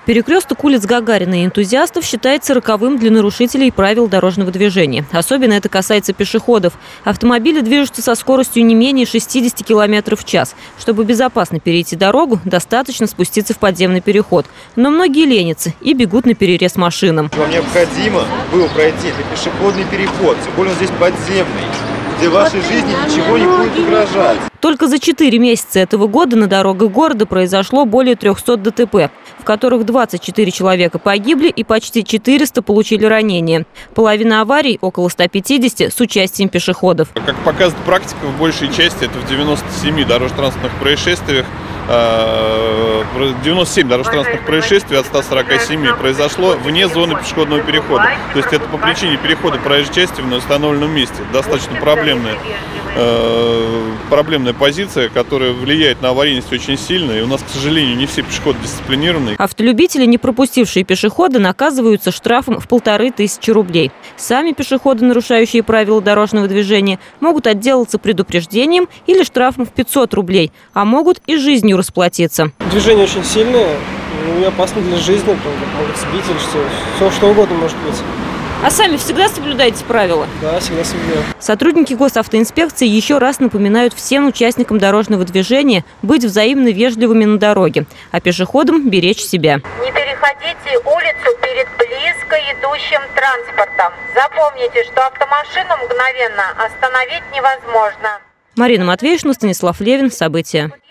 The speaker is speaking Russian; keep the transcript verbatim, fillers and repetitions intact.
Перекресток улиц Гагарина и Энтузиастов считается роковым для нарушителей правил дорожного движения. Особенно это касается пешеходов. Автомобили движутся со скоростью не менее шестидесяти километров в час. Чтобы безопасно перейти дорогу, достаточно спуститься в подземный переход. Но многие ленятся и бегут на перерез машинам. Вам необходимо было пройти это пешеходный переход, тем более он здесь подземный, где вашей жизни ничего не будет угрожать. Только за четыре месяца этого года на дорогах города произошло более трёхсот ДТП, в которых двадцать четыре человека погибли и почти четыреста получили ранения. Половина аварий, около ста пятидесяти, с участием пешеходов. Как показывает практика, в большей части это в девяноста семи дорожно-транспортных происшествиях, девяносто семь дорожно-транспортных происшествий от ста сорока семи произошло вне зоны пешеходного перехода. То есть это по причине перехода проезжей части в установленном месте. Достаточно проблемная, проблемная позиция, которая влияет на аварийность очень сильно. И у нас, к сожалению, не все пешеходы дисциплинированы. Автолюбители, не пропустившие пешехода, наказываются штрафом в полторы тысячи рублей. Сами пешеходы, нарушающие правила дорожного движения, могут отделаться предупреждением или штрафом в пятьсот рублей, а могут и жизнью расплатиться. Движение очень сильное и опасно для жизни, могут сбить или что, все что угодно может быть. А сами всегда соблюдаете правила? Да, всегда соблюдаю. Сотрудники госавтоинспекции еще раз напоминают всем участникам дорожного движения быть взаимно вежливыми на дороге, а пешеходам беречь себя. Не переходите улицу перед близко идущим транспортом. Запомните, что автомашину мгновенно остановить невозможно. Марина Матвеевна, Станислав Левин. События.